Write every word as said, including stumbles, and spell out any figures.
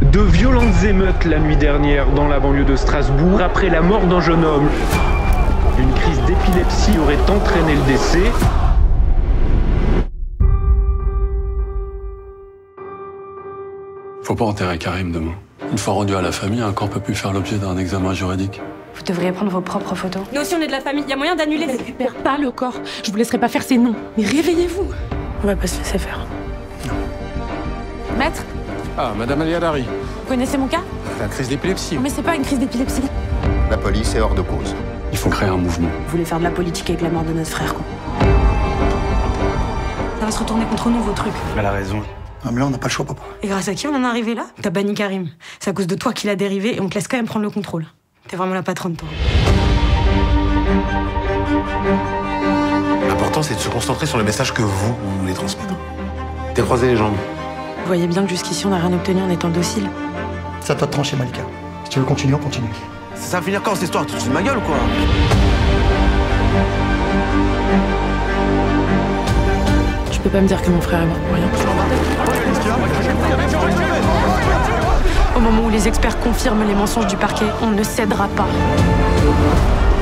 De violentes émeutes la nuit dernière dans la banlieue de Strasbourg après la mort d'un jeune homme. Une crise d'épilepsie aurait entraîné le décès. Faut pas enterrer Karim demain. Une fois rendu à la famille, un corps peut plus faire l'objet d'un examen juridique. Vous devriez prendre vos propres photos. Nous aussi on est de la famille, il y a moyen d'annuler. Ne récupère pas le corps. Je vous laisserai pas faire ces noms. Mais réveillez-vous. On va pas se laisser faire. Maître, Ah, Madame Aliadari, vous connaissez mon cas? la crise d'épilepsie. Mais c'est pas une crise d'épilepsie. La police est hors de cause. Il faut créer un mouvement. Vous voulez faire de la politique avec la mort de notre frère, quoi. Ça va se retourner contre nous vos trucs. Elle a raison. Ah, mais là, on n'a pas le choix, papa. Et grâce à qui on en est arrivé là? T'as banni Karim. C'est à cause de toi qu'il a dérivé et on te laisse quand même prendre le contrôle. T'es vraiment la patronne, toi. L'important, c'est de se concentrer sur le message que vous, vous voulez transmettre. T'es croisé les jambes. Vous voyez bien que jusqu'ici, on n'a rien obtenu en étant docile. C'est à toi de trancher, Malika. Si tu veux continuer, on continue. Ça va finir quand cette histoire? Tu te fous de ma gueule ou quoi? Tu peux pas me dire que mon frère est mort pour rien. Au moment où les experts confirment les mensonges du parquet, on ne cédera pas.